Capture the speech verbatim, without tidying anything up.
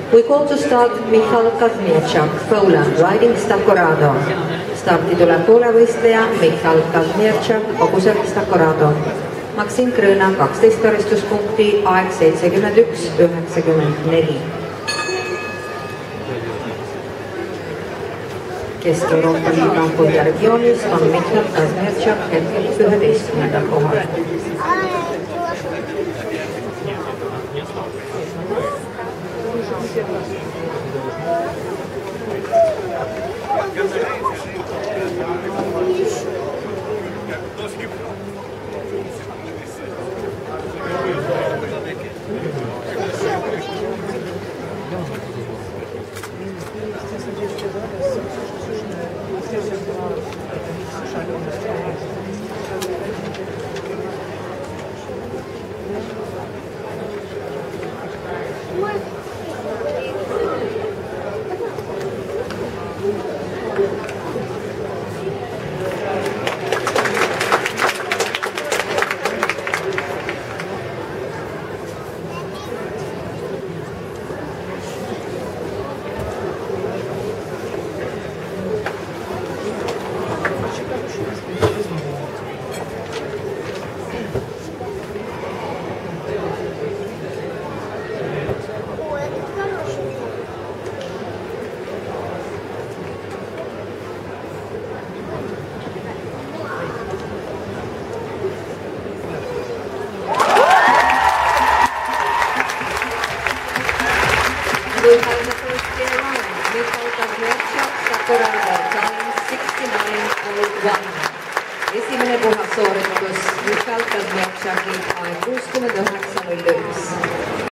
We call to start Michal Kazmierczak, Poland, riding Staccorado. Starti tuleb poolevõistleja Michal Kazmierczak, hobusel Staccorado. Maksim Krõõna, kaksteist karistuspunkti, aeg seitsekümmend üks üheksakümmend neli. Kesk-Euroopa liiga Põhja-regioonis on Michal Kazmierczak hetkel üheteistkümnendal kohal. We have the first gear line, Michal Kazmierczak, Staccorado, time sixty-nine oh one. Esimene puhas sooritus Michal Kazmierczakil aeg kuuskümmend üheksa null üks.